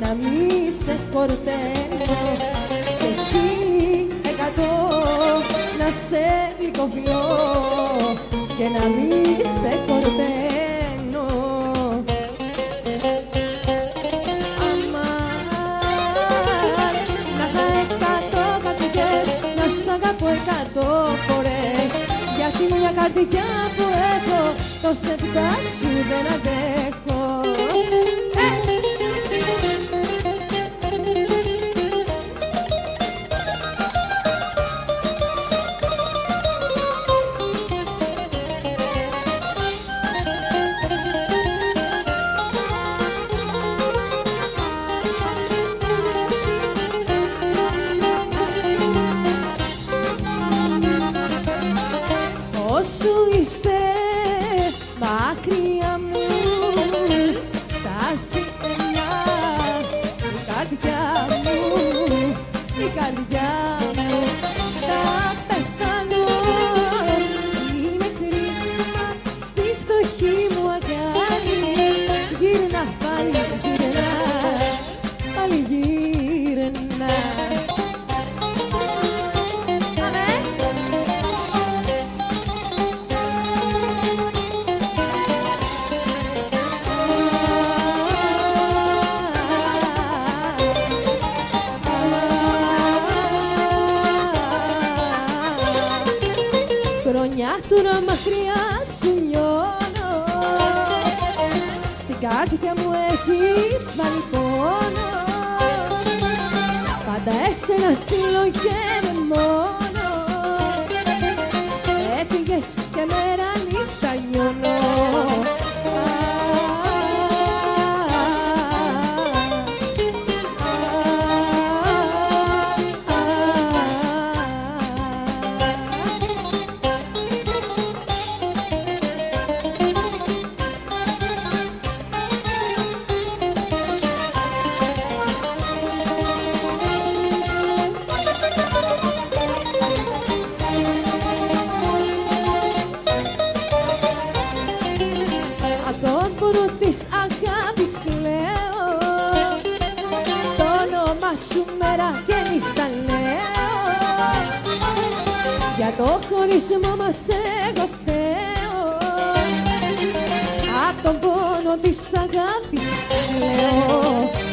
να μη σε χορταίνω και 1.100 να σε γλυκοφιλώ και να μη σε χορταίνω. Αμάν, να είχα 100 κατοικές, να σ' αγαπώ 100 φορές, γιατί μια καρδιά που έχω το σεπτά σου δεν αντέχω. Όσο είσαι μακριά μου στάσει εμιά η καρδιά μου, η καρδιά μου. Θα πεθάνω, είναι κρίμα στη φτωχή μου αγκάλι. Γύρνα πάλι, γύρνα, πάλι γύρνα. Χρονιά τώρα μακριά σου νιώνω, στην καρδιά μου έχεις βάλει πόνο. Πάντα εσένα συλλογέμαι μόνο, έφυγες και μέρα νύχτα νιώνω. Της αγάπης κλαίω, το όνομα σου μέρα και νύχτα λέω. Για το χωρισμό μας εγώ φταίω, απ' τον πόνο της αγάπης κλαίω.